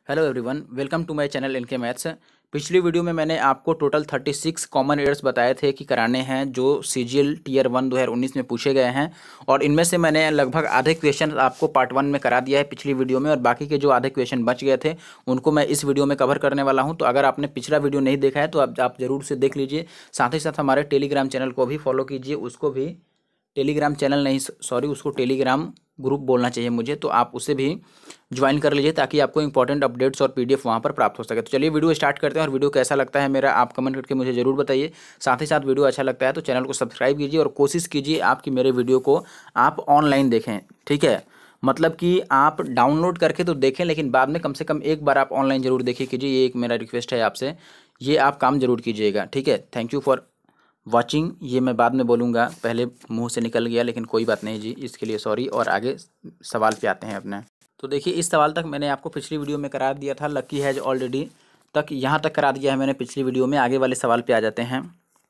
Hello everyone, welcome to my channel इनके maths. पिछली video में मैंने आपको टोटल 36 कॉमन एरर्स बताए थे कि कराने हैं जो सीजीएल टियर 1 2019 में पूछे गए हैं। और इनमें से मैंने लगभग आधे क्वेश्चन आपको पार्ट 1 में करा दिया है पिछली वीडियो में, और बाकी के जो आधे क्वेश्चन बच गए थे उनको मैं इस वीडियो में कवर करने वाला हूँ। तो अगर आपने पिछला वीडियो नहीं देखा है तो आप ज़रूर से देख लीजिए। साथ ही साथ हमारे टेलीग्राम चैनल को भी फॉलो कीजिए, उसको भी टेलीग्राम चैनल नहीं, सॉरी, उसको टेलीग्राम ग्रुप बोलना चाहिए मुझे, तो आप उसे भी ज्वाइन कर लीजिए ताकि आपको इंपॉर्टेंट अपडेट्स और पीडीएफ वहाँ पर प्राप्त हो सके। तो चलिए वीडियो स्टार्ट करते हैं, और वीडियो कैसा लगता है मेरा आप कमेंट करके मुझे ज़रूर बताइए। साथ ही साथ वीडियो अच्छा लगता है तो चैनल को सब्सक्राइब कीजिए, और कोशिश कीजिए आपकी मेरे वीडियो को आप ऑनलाइन देखें, ठीक है। मतलब कि आप डाउनलोड करके तो देखें, लेकिन बाद में कम से कम एक बार आप ऑनलाइन ज़रूर देखिए कीजिए। ये एक मेरा रिक्वेस्ट है आपसे, ये आप काम ज़रूर कीजिएगा, ठीक है। Thank you for watching. ये मैं बाद में बोलूँगा, पहले मुंह से निकल गया, लेकिन कोई बात नहीं जी, इसके लिए सॉरी। और आगे सवाल पे आते हैं अपने। तो देखिए, इस सवाल तक मैंने आपको पिछली वीडियो में करा दिया था, लकी हैज ऑलरेडी तक यहाँ तक करा दिया है मैंने पिछली वीडियो में। आगे वाले सवाल पे आ जाते हैं।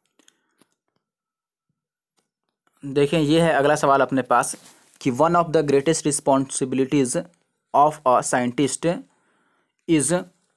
देखें, ये है अगला सवाल अपने पास कि one of the greatest responsibilities of a scientist is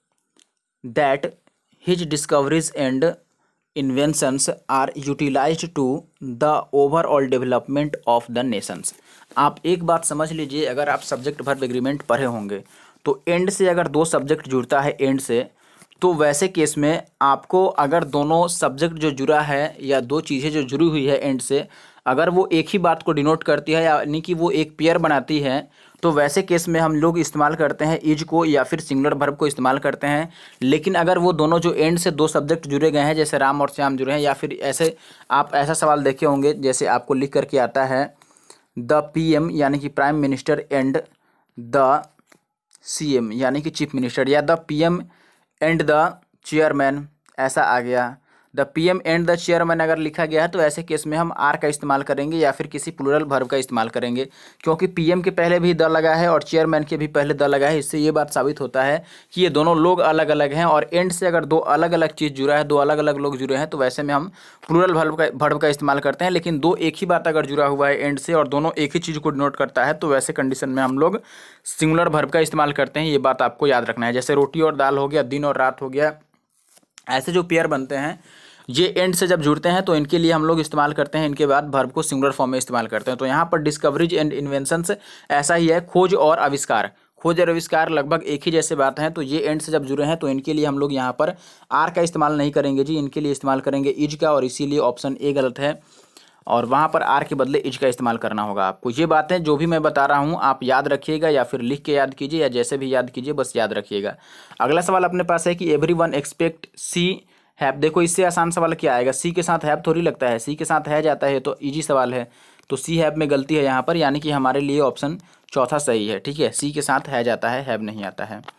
that his discoveries and inventions are utilised to the overall development of the nations. आप एक बात समझ लीजिए, अगर आप सब्जेक्ट वर्ब एग्रीमेंट पढ़े होंगे तो एंड से अगर दो सब्जेक्ट जुड़ता है एंड से, तो वैसे केस में आपको अगर दोनों सब्जेक्ट जो जुड़ा है या दो चीज़ें जो जुड़ी हुई है एंड से, अगर वो एक ही बात को डिनोट करती है यानी कि वो एक पेयर बनाती है, तो वैसे केस में हम लोग इस्तेमाल करते हैं इज को या फिर सिंगुलर वर्ब को इस्तेमाल करते हैं। लेकिन अगर वो दोनों जो एंड से दो सब्जेक्ट जुड़े गए हैं, जैसे राम और श्याम जुड़े हैं, या फिर ऐसे आप ऐसा सवाल देखे होंगे जैसे आपको लिख करके आता है द पीएम यानी कि prime minister and the CM यानी कि चीफ मिनिस्टर, या the PM and the chairman, ऐसा आ गया। The PM and the chairman अगर लिखा गया है तो ऐसे केस में हम आर का इस्तेमाल करेंगे या फिर किसी प्लूरल वर्ब का इस्तेमाल करेंगे, क्योंकि पीएम के पहले भी द लगा है और चेयरमैन के भी पहले द लगा है। इससे ये बात साबित होता है कि ये दोनों लोग अलग अलग हैं, और एंड से अगर दो अलग अलग चीज़ जुड़ा है, दो अलग अलग लोग जुड़े हैं, तो वैसे में हम प्लूरल वर्ब का इस्तेमाल करते हैं। लेकिन दो एक ही बात अगर जुड़ा हुआ है एंड से और दोनों एक ही चीज़ को डिनोट करता है, तो वैसे कंडीशन में हम लोग सिंगुलर वर्ब का इस्तेमाल करते हैं। ये बात आपको याद रखना है। जैसे रोटी और दाल हो गया, दिन और रात हो गया, ऐसे जो पेयर बनते हैं ये एंड से जब जुड़ते हैं तो इनके लिए हम लोग इस्तेमाल करते हैं, इनके बाद वर्ब को सिंगुलर फॉर्म में इस्तेमाल करते हैं। तो यहाँ पर डिस्कवरीज एंड इन्वेंशंस ऐसा ही है, खोज और आविष्कार। खोज और आविष्कार लगभग एक ही जैसे बात हैं, तो ये एंड से जब जुड़े हैं तो इनके लिए हम लोग यहाँ पर आर का इस्तेमाल नहीं करेंगे जी, इनके लिए इस्तेमाल करेंगे इज का, और इसीलिए ऑप्शन ए गलत है। और वहाँ पर आर के बदले इज का इस्तेमाल करना होगा आपको। ये बातें जो भी मैं बता रहा हूँ आप याद रखिएगा, या फिर लिख के याद कीजिए, या जैसे भी याद कीजिए, बस याद रखिएगा। अगला सवाल अपने पास है कि एवरीवन एक्सपेक्ट सी हैव। देखो, इससे आसान सवाल क्या आएगा, सी के साथ हैव थोड़ी लगता है, सी के साथ है जाता है, तो इजी सवाल है। तो सी हैव में गलती है यहाँ पर, यानी कि हमारे लिए ऑप्शन चौथा सही है, ठीक है। सी के साथ है जाता है, हैव नहीं आता है।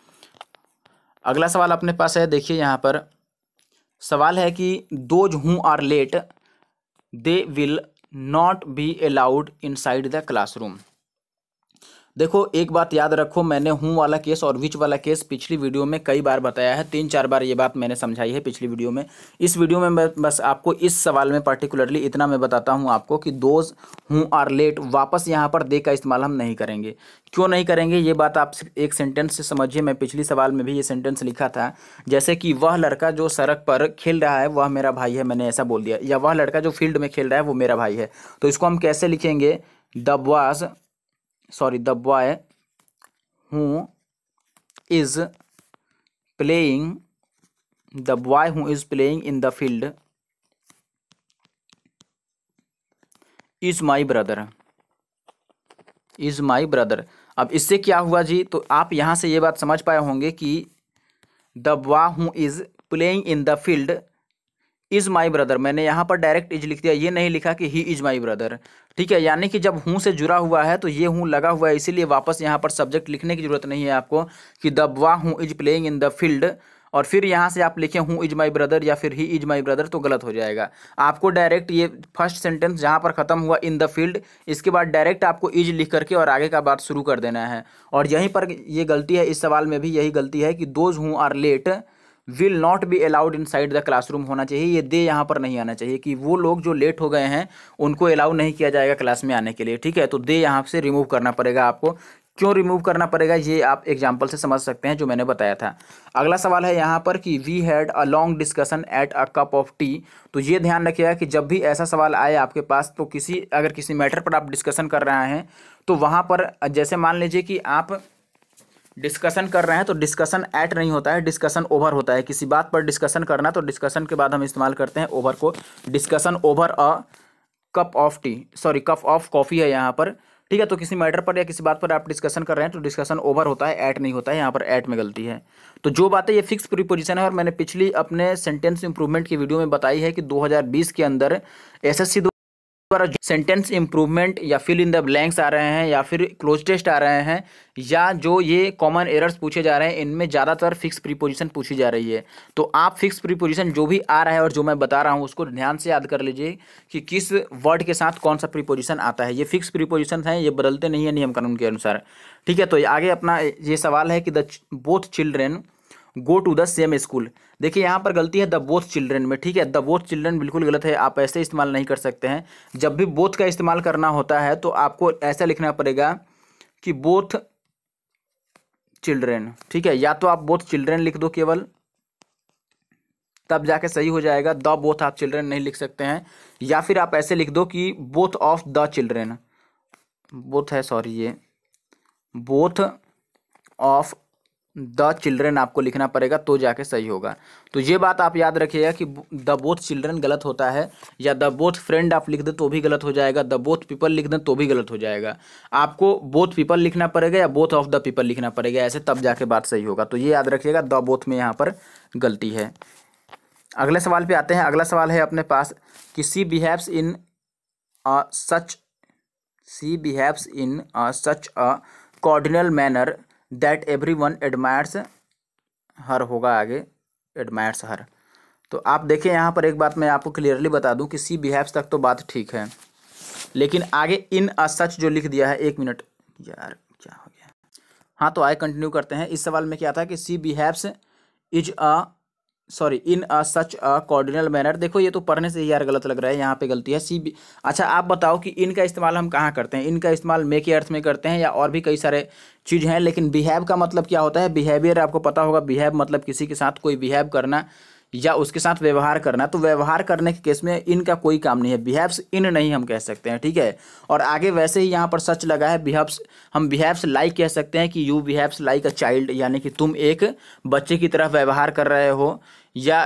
अगला सवाल अपने पास है, देखिए यहाँ पर सवाल है कि those who are late they will not be allowed inside the classroom. देखो, एक बात याद रखो, मैंने हूँ वाला केस और विच वाला केस पिछली वीडियो में कई बार बताया है, 3-4 बार ये बात मैंने समझाई है पिछली वीडियो में। इस वीडियो में मैं बस आपको इस सवाल में पर्टिकुलरली इतना मैं बताता हूँ आपको कि दोज हूँ आर लेट, वापस यहाँ पर दे का इस्तेमाल हम नहीं करेंगे। क्यों नहीं करेंगे ये बात आप एक सेंटेंस से समझिए। मैं पिछली सवाल में भी ये सेंटेंस लिखा था, जैसे कि वह लड़का जो सड़क पर खेल रहा है वह मेरा भाई है, मैंने ऐसा बोल दिया, या वह लड़का जो फील्ड में खेल रहा है वो मेरा भाई है। तो इसको हम कैसे लिखेंगे, the boy who is playing in the field is my brother। अब इससे क्या हुआ जी, तो आप यहाँ से ये बात समझ पाए होंगे कि the boy who is playing in the field is my brother, मैंने यहाँ पर डायरेक्ट इज लिख दिया, ये नहीं लिखा कि ही इज माई ब्रदर, ठीक है। यानी कि जब हूँ से जुड़ा हुआ है तो ये हूँ लगा हुआ है, इसीलिए वापस यहाँ पर सब्जेक्ट लिखने की जरूरत नहीं है आपको कि the boy who is playing in the field, और फिर यहाँ से आप लिखें हूँ इज माई ब्रदर या फिर ही इज माई ब्रदर, तो गलत हो जाएगा। आपको डायरेक्ट ये फर्स्ट सेंटेंस जहाँ पर खत्म हुआ इन द फील्ड, इसके बाद डायरेक्ट आपको इज लिख करके और आगे का बात शुरू कर देना है। और यहीं पर ये गलती है, इस सवाल में भी यही गलती है कि those who are late will not be allowed inside the classroom होना चाहिए, ये दे यहाँ पर नहीं आना चाहिए कि वो लोग जो लेट हो गए हैं उनको अलाउ नहीं किया जाएगा क्लास में आने के लिए, ठीक है। तो दे यहाँ से रिमूव करना पड़ेगा आपको। क्यों रिमूव करना पड़ेगा ये आप एग्जाम्पल से समझ सकते हैं जो मैंने बताया था। अगला सवाल है यहाँ पर कि we had a long discussion at a cup of tea. तो ये ध्यान रखिएगा कि जब भी ऐसा सवाल आए आपके पास तो अगर किसी मैटर पर आप डिस्कशन कर रहे हैं तो वहाँ पर जैसे मान लीजिए कि आप डिस्कशन कर रहे हैं तो डिस्कशन एट नहीं होता है, डिस्कशन ओवर होता है। किसी बात पर डिस्कशन करना तो डिस्कशन के बाद हम इस्तेमाल करते हैं ओवर को। Discussion over a cup of tea, sorry cup of coffee है यहाँ पर, ठीक है। तो किसी मैटर पर या किसी बात पर आप डिस्कशन कर रहे हैं तो डिस्कशन ओवर होता है, एट नहीं होता है। यहाँ पर एट में गलती है। तो जो बातें ये फिक्स प्रीपोजिशन है और मैंने पिछली अपने सेंटेंस इंप्रूवमेंट की वीडियो में बताई है कि 2020 के अंदर एसएससी द्वारा सेंटेंस इंप्रूवमेंट या फिल इन द ब्लैंक्स आ रहे हैं या फिर क्लोज टेस्ट आ रहे हैं या जो ये कॉमन एरर्स पूछे जा रहे हैं इनमें ज़्यादातर फिक्स प्रीपोजिशन पूछी जा रही है। तो आप फिक्स प्रीपोजिशन जो भी आ रहा है और जो मैं बता रहा हूँ उसको ध्यान से याद कर लीजिए कि किस वर्ड के साथ कौन सा प्रीपोजिशन आता है। ये फिक्स प्रीपोजिशन है, ये बदलते नहीं है नियम कानून के अनुसार, ठीक है। तो आगे अपना ये सवाल है कि the both children go to the same school. देखिए यहाँ पर गलती है द बोथ चिल्ड्रेन में, ठीक है। द बोथ चिल्ड्रेन बिल्कुल गलत है, आप ऐसे इस्तेमाल नहीं कर सकते हैं। जब भी बोथ का इस्तेमाल करना होता है तो आपको ऐसा लिखना पड़ेगा कि बोथ चिल्ड्रेन, ठीक है। या तो आप बोथ चिल्ड्रेन लिख दो केवल, तब जाके सही हो जाएगा। द बोथ आप चिल्ड्रेन नहीं लिख सकते हैं। या फिर आप ऐसे लिख दो कि both of the children, both है सॉरी ये बोथ ऑफ द चिल्ड्रेन आपको लिखना पड़ेगा तो जाके सही होगा। तो ये बात आप याद रखिएगा कि द बोथ चिल्ड्रेन गलत होता है, या द बोथ फ्रेंड आप लिख दें तो भी गलत हो जाएगा, द बोथ पीपल लिख दें तो भी गलत हो जाएगा। आपको बोथ पीपल लिखना पड़ेगा या बोथ ऑफ द पीपल लिखना पड़ेगा, ऐसे तब जाके बात सही होगा। तो ये याद रखिएगा, द बोथ में यहाँ पर गलती है। अगले सवाल पे आते हैं। अगला सवाल है अपने पास कि she behaves in such a cordial manner that everyone admires her, होगा आगे एडमायर्स हर। तो आप देखिए यहाँ पर एक बात मैं आपको क्लियरली बता दूं कि सी बिहेव्स तक तो बात ठीक है, लेकिन आगे इन अ सच जो लिख दिया है, एक मिनट यार क्या हो गया। हाँ तो आगे कंटिन्यू करते हैं। इस सवाल में क्या था कि she behaves in a such a cordial manner. देखो ये तो पढ़ने से ही यार गलत लग रहा है, यहाँ पे गलती है। अच्छा आप बताओ कि इन का इस्तेमाल हम कहाँ करते हैं? इनका इस्तेमाल मे के अर्थ में करते हैं या और भी कई सारे चीज़ हैं, लेकिन बिहेव का मतलब क्या होता है? बिहेवियर आपको पता होगा। बिहेव मतलब किसी के साथ कोई बिहेव करना या उसके साथ व्यवहार करना। तो व्यवहार करने के केस में इनका कोई काम नहीं है, बिहेव्स इन नहीं हम कह सकते हैं, ठीक है। और आगे वैसे ही यहाँ पर सच लगा है, बिहेव्स हम बिहेव्स लाइक कह सकते हैं कि you behaves like a child, यानी कि तुम एक बच्चे की तरह व्यवहार कर रहे हो, या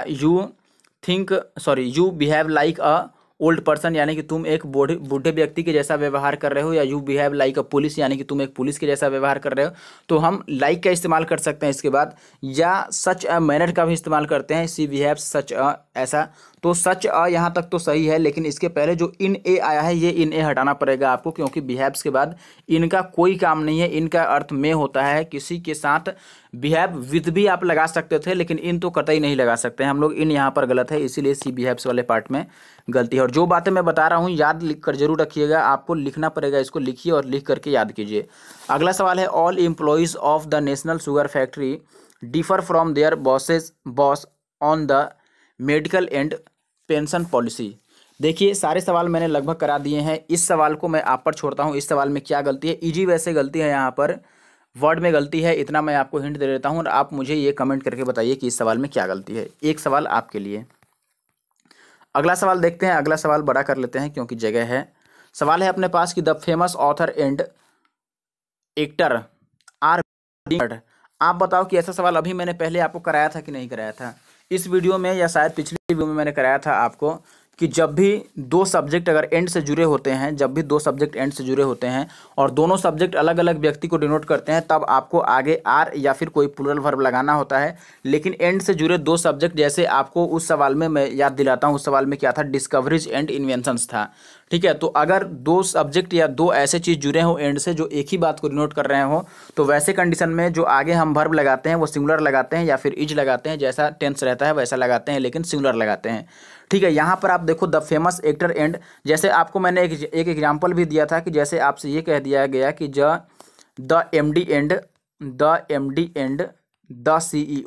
you behave like a old person, यानी कि तुम एक बूढ़े व्यक्ति के जैसा व्यवहार कर रहे हो, या you behave like a police, यानी कि तुम एक पुलिस के जैसा व्यवहार कर रहे हो। तो हम लाइक का इस्तेमाल कर सकते हैं इसके बाद, या सच अ मैनर का भी इस्तेमाल करते हैं, सी बिहेव सच अ ऐसा। तो सच अ यहाँ तक तो सही है, लेकिन इसके पहले जो इन ए आया है ये इन ए हटाना पड़ेगा आपको, क्योंकि बिहेव्स के बाद इनका कोई काम नहीं है। इनका अर्थ में होता है किसी के साथ। बिहेव विद भी आप लगा सकते थे, लेकिन इन तो कतई नहीं लगा सकते हैं हम लोग। इन यहाँ पर गलत है, इसीलिए सी बिहेव्स वाले पार्ट में गलती है। और जो बातें मैं बता रहा हूँ याद लिख कर जरूर रखिएगा, आपको लिखना पड़ेगा, इसको लिखिए और लिख करके याद कीजिए। अगला सवाल है all employees of the national sugar factory differ from their boss on the medical and pension policy. देखिए सारे सवाल मैंने लगभग करा दिए हैं, इस सवाल को मैं आप पर छोड़ता हूँ। इस सवाल में क्या गलती है? इजी वैसे गलती है, यहाँ पर वर्ड में गलती है, इतना मैं आपको हिंट दे देता हूँ और आप मुझे ये कमेंट करके बताइए कि इस सवाल में क्या गलती है। एक सवाल आपके लिए। अगला सवाल देखते हैं। अगला सवाल बड़ा कर लेते हैं क्योंकि जगह है। सवाल है अपने पास कि the famous author and actor are. आप बताओ कि ऐसा सवाल अभी मैंने पहले आपको कराया था कि नहीं कराया था? इस वीडियो में या शायद पिछली वीडियो में मैंने कराया था आपको कि जब भी दो सब्जेक्ट अगर एंड से जुड़े होते हैं, जब भी दो सब्जेक्ट एंड से जुड़े होते हैं और दोनों सब्जेक्ट अलग अलग व्यक्ति को डिनोट करते हैं, तब आपको आगे आर या फिर कोई प्लूरल वर्ब लगाना होता है। लेकिन एंड से जुड़े दो सब्जेक्ट, जैसे आपको उस सवाल में मैं याद दिलाता हूँ, उस सवाल में क्या था? डिस्कवरीज एंड इन्वेंशंस था, ठीक है। तो अगर दो सब्जेक्ट या दो ऐसे चीज़ जुड़े हों एंड से जो एक ही बात को डिनोट कर रहे हो, तो वैसे कंडीशन में जो आगे हम वर्ब लगाते हैं वो सिंगुलर लगाते हैं या फिर इज लगाते हैं, जैसा टेंस रहता है वैसा लगाते हैं, लेकिन सिंगुलर लगाते हैं, ठीक है। यहाँ पर आप देखो द फेमस एक्टर एंड, जैसे आपको मैंने एक एग्जाम्पल भी दिया था कि जैसे आपसे ये कह दिया गया कि the MD and the CEO,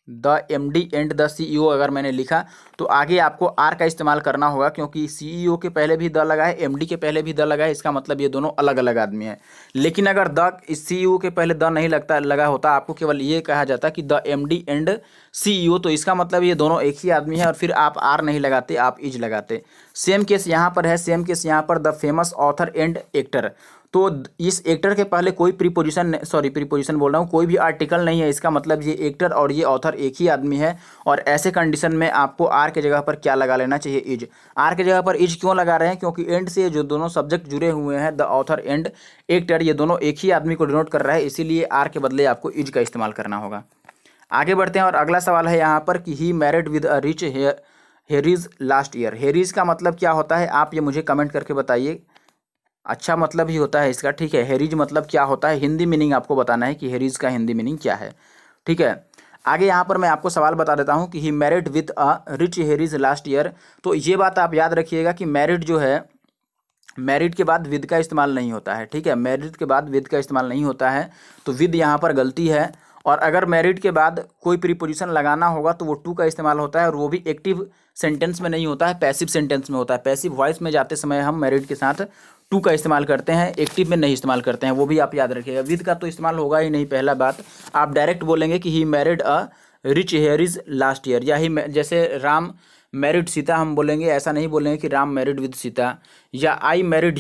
the MD and the CEO अगर मैंने लिखा तो आगे आपको आर का इस्तेमाल करना होगा, क्योंकि CEO के पहले भी द लगा है, MD के पहले भी द लगा है, इसका मतलब ये दोनों अलग अलग आदमी हैं। लेकिन अगर द CEO के पहले द नहीं लगा होता, आपको केवल ये कहा जाता कि द MD एंड CEO, तो इसका मतलब ये दोनों एक ही आदमी है, और फिर आप आर नहीं लगाते, आप इज लगाते। सेम केस यहाँ पर है, सेम केस यहाँ पर, the famous author and actor. तो इस एक्टर के पहले कोई प्रीपोजिशन बोल रहा हूँ, कोई भी आर्टिकल नहीं है, इसका मतलब ये एक्टर और ये ऑथर एक ही आदमी है। और ऐसे कंडीशन में आपको आर के जगह पर क्या लगा लेना चाहिए? इज। आर के जगह पर इज क्यों लगा रहे हैं? क्योंकि एंड से जो दोनों सब्जेक्ट जुड़े हुए हैं, द ऑथर एंड एक्टर, ये दोनों एक ही आदमी को डिनोट कर रहा है, इसीलिए आर के बदले आपको इज का इस्तेमाल करना होगा। आगे बढ़ते हैं और अगला सवाल है यहाँ पर कि he married with a rich heiress last year. Heiress का मतलब क्या होता है, आप ये मुझे कमेंट करके बताइए। अच्छा मतलब ही होता है इसका, ठीक है। हेरीज मतलब क्या होता है, हिंदी मीनिंग आपको बताना है कि हेरीज का हिंदी मीनिंग क्या है, ठीक है। आगे यहाँ पर मैं आपको सवाल बता देता हूँ कि he married with a rich heiress last year. तो ये बात आप याद रखिएगा कि मैरिड जो है, मैरिड के बाद विद का इस्तेमाल नहीं होता है, ठीक है। मैरिड के बाद विद का इस्तेमाल नहीं होता है, तो विद यहाँ पर गलती है। और अगर मैरिड के बाद कोई प्रीपोजिशन लगाना होगा तो वो टू का इस्तेमाल होता है, और वो भी एक्टिव सेंटेंस में नहीं होता है, पैसिव सेंटेंस में होता है। पैसिव वॉइस में जाते समय हम मैरिड के साथ टू का इस्तेमाल करते हैं, एक्टिव में नहीं इस्तेमाल करते हैं, वो भी आप याद रखिएगा। विद का तो इस्तेमाल होगा ही नहीं। पहला बात, आप डायरेक्ट बोलेंगे कि he married a rich heiress last year, या ही जैसे राम मैरिड सीता हम बोलेंगे, ऐसा नहीं बोलेंगे कि राम मैरिड विद सीता, या आई मैरिड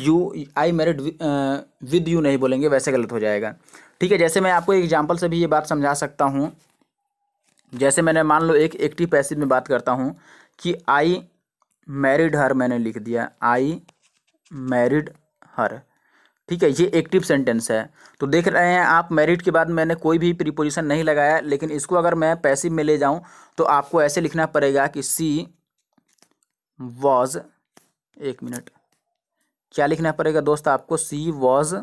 विद यू नहीं बोलेंगे, वैसे गलत हो जाएगा, ठीक है। जैसे मैं आपको एग्जांपल से भी ये बात समझा सकता हूँ। जैसे मैंने मान लो एक एक्टिव पैसिव में बात करता हूँ कि आई मैरिड हर, मैंने लिख दिया आई मैरिड हर, ठीक है। ये एक्टिव सेंटेंस है। तो देख रहे हैं आप, मैरिड के बाद मैंने कोई भी प्रीपोजिशन नहीं लगाया, लेकिन इसको अगर मैं पैसिव में ले जाऊं तो आपको ऐसे लिखना पड़ेगा कि सी वॉज, एक मिनट, क्या लिखना पड़ेगा दोस्त आपको? She was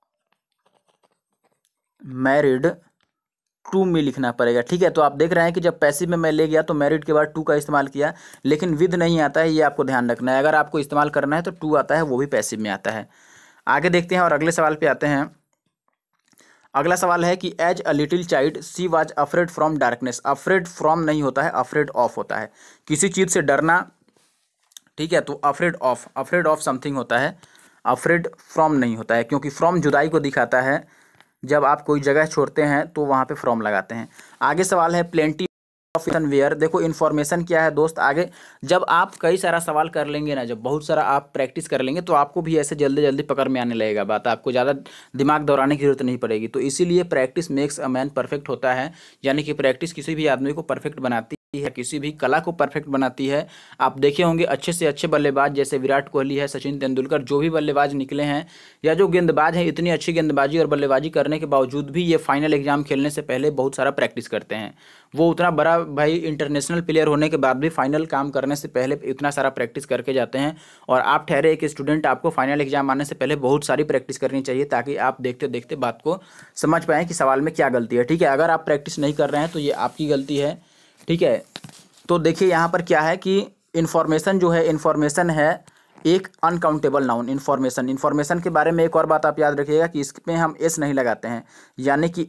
married to me लिखना पड़ेगा, ठीक है। तो आप देख रहे हैं कि जब पैसिव में मैं ले गया तो मैरिड के बाद टू का इस्तेमाल किया, लेकिन विद नहीं आता है, ये आपको ध्यान रखना है। अगर आपको इस्तेमाल करना है तो टू आता है, वो भी पैसिव में आता है। आगे देखते हैं और अगले सवाल पे आते हैं। अगला सवाल है कि as a little child she was afraid from darkness. Afraid from नहीं होता है, अफ्रेड ऑफ होता है, किसी चीज़ से डरना, ठीक है। तो अफ्रेड ऑफ समथिंग होता है, अफ्रेड फ्रॉम नहीं होता है, क्योंकि फ्रॉम जुदाई को दिखाता है। जब आप कोई जगह छोड़ते हैं तो वहाँ पे फ्रॉम लगाते हैं। आगे सवाल है प्लेंटी ऑफ वेयर। देखो इन्फॉर्मेशन क्या है दोस्त, आगे जब आप कई सारा सवाल कर लेंगे ना, जब बहुत सारा आप प्रैक्टिस कर लेंगे तो आपको भी ऐसे जल्दी जल्दी पकड़ में आने लगेगा बात, आपको ज़्यादा दिमाग दौड़ाने की जरूरत नहीं पड़ेगी। तो इसीलिए practice makes a man perfect होता है, यानी कि प्रैक्टिस किसी भी आदमी को परफेक्ट बनाती है, किसी भी कला को परफेक्ट बनाती है। आप देखे होंगे अच्छे से अच्छे बल्लेबाज जैसे विराट कोहली है, सचिन तेंदुलकर, जो भी बल्लेबाज निकले हैं या जो गेंदबाज हैं, इतनी अच्छी गेंदबाजी और बल्लेबाजी करने के बावजूद भी ये फाइनल एग्जाम खेलने से पहले बहुत सारा प्रैक्टिस करते हैं। वो उतना बड़ा भाई इंटरनेशनल प्लेयर होने के बाद भी फाइनल काम करने से पहले इतना सारा प्रैक्टिस करके जाते हैं। और आप ठहरे एक स्टूडेंट, आपको फाइनल एग्जाम आने से पहले बहुत सारी प्रैक्टिस करनी चाहिए, ताकि आप देखते देखते बात को समझ पाएँ कि सवाल में क्या गलती है, ठीक है। अगर आप प्रैक्टिस नहीं कर रहे हैं तो ये आपकी गलती है, ठीक है। तो देखिए यहाँ पर क्या है कि इन्फॉर्मेशन जो है, इन्फॉर्मेशन है एक अनकाउंटेबल नाउन। इन्फॉर्मेशन के बारे में एक और बात आप याद रखिएगा कि इसमें हम एस नहीं लगाते हैं, यानी कि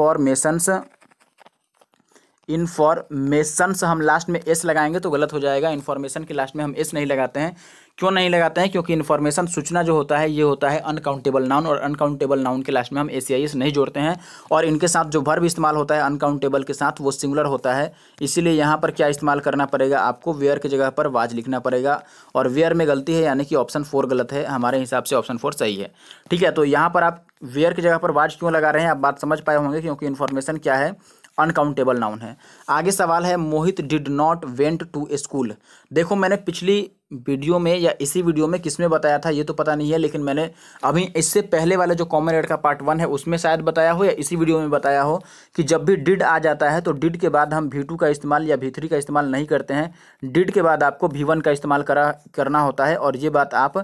इन्फॉर्मेशंस हम लास्ट में एस लगाएंगे तो गलत हो जाएगा। इन्फॉर्मेशन के लास्ट में हम एस नहीं लगाते हैं। क्यों नहीं लगाते हैं? क्योंकि इन्फॉर्मेशन सूचना जो होता है ये होता है अनकाउंटेबल नाउन, और अनकाउंटेबल नाउन के लास्ट में हम एस या एस नहीं जोड़ते हैं। और इनके साथ जो वर्ब इस्तेमाल होता है अनकाउंटेबल के साथ, वो सिंगुलर होता है। इसीलिए यहाँ पर क्या इस्तेमाल करना पड़ेगा आपको? वेयर की जगह पर वाज लिखना पड़ेगा, और वेयर में गलती है, यानी कि ऑप्शन 4 गलत है। हमारे हिसाब से ऑप्शन 4 सही है, ठीक है। तो यहाँ पर आप वेयर की जगह पर वाज क्यों लगा रहे हैं, आप बात समझ पाए होंगे, क्योंकि इन्फॉर्मेशन क्या है, अनकाउंटेबल नाउन है। आगे सवाल है Mohit did not went to school. देखो मैंने पिछली वीडियो में या इसी वीडियो में किसमें बताया था ये तो पता नहीं है, लेकिन मैंने अभी इससे पहले वाले जो कॉमन एड का पार्ट 1 है उसमें शायद बताया हो, या इसी वीडियो में बताया हो कि जब भी डिड आ जाता है तो डिड के बाद हम V2 का इस्तेमाल या V3 का इस्तेमाल नहीं करते हैं। डिड के बाद आपको V1 का इस्तेमाल करना होता है, और ये बात आप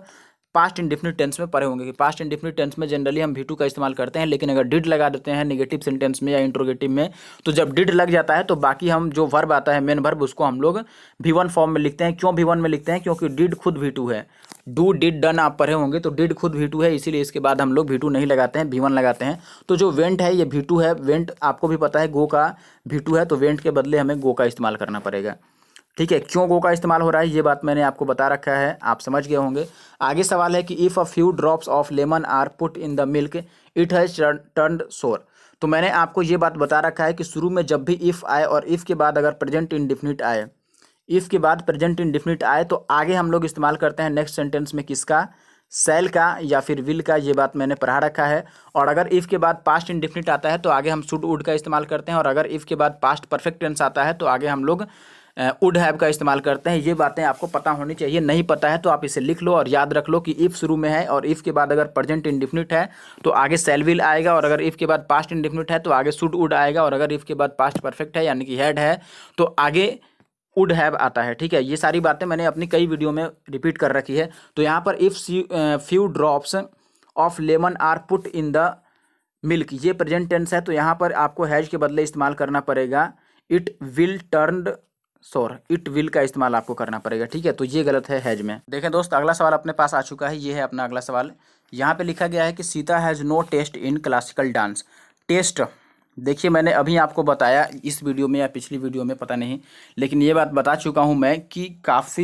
पास्ट इंडेफिनिट टेंस में पढ़े होंगे कि पास्ट इंडेफिनिट टेंस में जनरली हम V2 का इस्तेमाल करते हैं, लेकिन अगर डिड लगा देते हैं नेगेटिव सेंटेंस में या इंट्रोगेटिव में, तो जब डिड लग जाता है तो बाकी हम जो वर्ब आता है मेन वर्ब उसको हम लोग V1 फॉर्म में लिखते हैं। क्यों V1 में लिखते हैं? क्योंकि डिड खुद V2 है। डू डिड डन आप पढ़े होंगे, तो डिड खुद V2 है, इसीलिए इसके बाद हम लोग V2 नहीं लगाते हैं, V1 लगाते हैं। तो जो वेंट है ये V2 है, वेंट आपको भी पता है गो का V2 है, तो वेंट के बदले हमें गो का इस्तेमाल करना पड़ेगा। ठीक है, क्यों गो का इस्तेमाल हो रहा है ये बात मैंने आपको बता रखा है, आप समझ गए होंगे। आगे सवाल है कि if a few drops of lemon are put in the milk it has turned sour. तो मैंने आपको ये बात बता रखा है कि शुरू में जब भी इफ़ आए और इफ़ के बाद अगर प्रेजेंट इंडेफिनिट आए, इफ़ के बाद प्रेजेंट इंडेफिनिट आए तो आगे हम लोग इस्तेमाल करते हैं नेक्स्ट सेंटेंस में किसका? सेल का या फिर विल का, ये बात मैंने पढ़ा रखा है। और अगर इफ़ के बाद पास्ट इंडेफिनिट आता है तो आगे हम शुड वुड का इस्तेमाल करते हैं, और अगर इफ़ के बाद पास्ट परफेक्ट टेंस आता है तो आगे हम लोग वुड हैव का इस्तेमाल करते हैं। ये बातें आपको पता होनी चाहिए, नहीं पता है तो आप इसे लिख लो और याद रख लो कि इफ़ शुरू में है और इफ़ के बाद अगर प्रेजेंट इंडेफिनिट है तो आगे सेल विल आएगा, और अगर इफ़ के बाद पास्ट इंडेफिनिट है तो आगे शुड वुड आएगा, और अगर इफ़ के बाद पास्ट परफेक्ट है यानी कि हैड है तो आगे वुड हैव आता है। ठीक है, ये सारी बातें मैंने अपनी कई वीडियो में रिपीट कर रखी है। तो यहाँ पर if few drops of lemon are put in the milk, ये प्रेजेंट टेंस है, तो यहाँ पर आपको हैज के बदले इस्तेमाल करना पड़ेगा it will turned sour, it will का इस्तेमाल आपको करना पड़ेगा। ठीक है, तो ये गलत है हैज में। देखें दोस्त, अगला सवाल अपने पास आ चुका है, ये है अपना अगला सवाल। यहाँ पे लिखा गया है कि Sita has no taste in classical dance. Taste, देखिए मैंने अभी आपको बताया इस वीडियो में या पिछली वीडियो में पता नहीं, लेकिन ये बात बता चुका हूँ मैं कि काफ़ी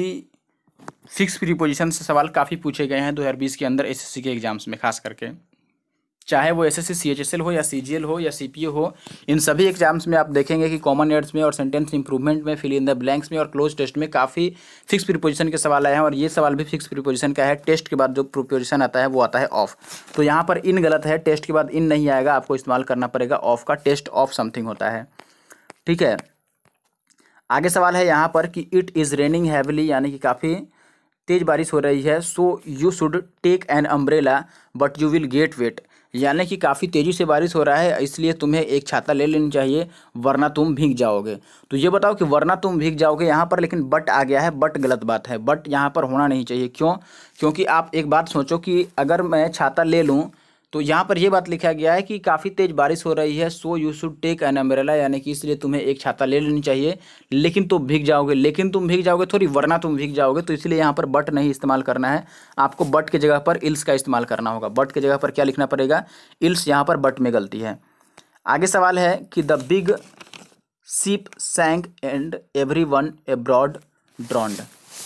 फिक्स प्रीपोजिशन से सवाल काफ़ी पूछे गए हैं 2020 के अंदर एसएससी के एग्जाम्स में, खास करके चाहे वो एसएससी सीएचएसएल हो या सीजीएल हो या सीपीओ हो, इन सभी एग्जाम्स में आप देखेंगे कि कॉमन एड्स में और सेंटेंस इंप्रूवमेंट में, फिल इन द ब्लैंक्स में और क्लोज टेस्ट में काफ़ी फिक्स प्रीपोजिशन के सवाल आए हैं, और ये सवाल भी फिक्स प्रीपोजिशन का है। टेस्ट के बाद जो प्रीपोजिशन आता है वो आता है ऑफ, तो यहाँ पर इन गलत है, टेस्ट के बाद इन नहीं आएगा, आपको इस्तेमाल करना पड़ेगा ऑफ का। टेस्ट ऑफ समथिंग होता है। ठीक है, आगे सवाल है यहाँ पर कि इट इज़ रेनिंग हैविली, यानी कि काफ़ी तेज़ बारिश हो रही है, so you should take an umbrella but you will get wet, यानी कि काफ़ी तेज़ी से बारिश हो रहा है इसलिए तुम्हें एक छाता ले लेनी चाहिए वरना तुम भीग जाओगे। तो ये बताओ कि वरना तुम भीग जाओगे यहाँ पर, लेकिन बट आ गया है, बट गलत बात है, बट यहाँ पर होना नहीं चाहिए। क्यों? क्योंकि आप एक बात सोचो कि अगर मैं छाता ले लूँ तो यहाँ पर यह बात लिखा गया है कि काफ़ी तेज़ बारिश हो रही है, so you should take an umbrella, यानी कि इसलिए तुम्हें एक छाता ले लेनी चाहिए, लेकिन तुम भीग जाओगे, लेकिन तुम भीग जाओगे थोड़ी, वरना तुम भीग जाओगे, तो इसलिए यहाँ पर बट नहीं इस्तेमाल करना है, आपको बट के जगह पर इल्स का इस्तेमाल करना होगा। बट के जगह पर क्या लिखना पड़ेगा? इल्स, यहाँ पर बट में गलती है। आगे सवाल है कि the big ship sank and every one abroad drowned.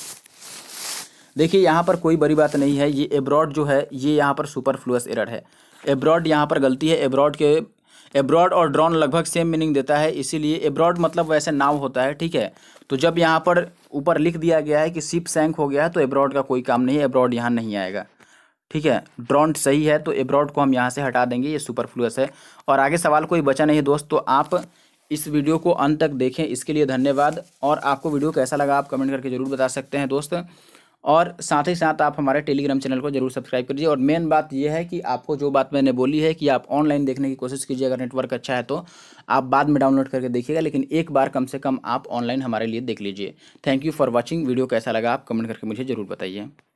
देखिए यहाँ पर कोई बड़ी बात नहीं है, ये एब्रॉड जो है ये यहाँ पर सुपरफ्लुअस एरर है, एब्रॉड यहाँ पर गलती है। एब्रॉड और ड्रॉन लगभग सेम मीनिंग देता है, इसीलिए एब्रॉड मतलब वैसे नाव होता है। ठीक है, तो जब यहाँ पर ऊपर लिख दिया गया है कि शिप सैंक हो गया है तो एब्रॉड का कोई काम नहीं है, एब्रॉड यहाँ नहीं आएगा। ठीक है, ड्रॉन सही है, तो एब्रॉड को हम यहाँ से हटा देंगे, ये सुपरफ्लुअस है। और आगे सवाल कोई बचा नहीं दोस्त, तो आप इस वीडियो को अंत तक देखें, इसके लिए धन्यवाद। और आपको वीडियो कैसा लगा आप कमेंट करके ज़रूर बता सकते हैं दोस्त, और साथ ही साथ आप हमारे टेलीग्राम चैनल को जरूर सब्सक्राइब कीजिए। और मेन बात यह है कि आपको जो बात मैंने बोली है कि आप ऑनलाइन देखने की कोशिश कीजिए, अगर नेटवर्क अच्छा है तो आप बाद में डाउनलोड करके देखिएगा, लेकिन एक बार कम से कम आप ऑनलाइन हमारे लिए देख लीजिए। Thank you for watching. Video कैसा लगा आप कमेंट करके मुझे ज़रूर बताइए।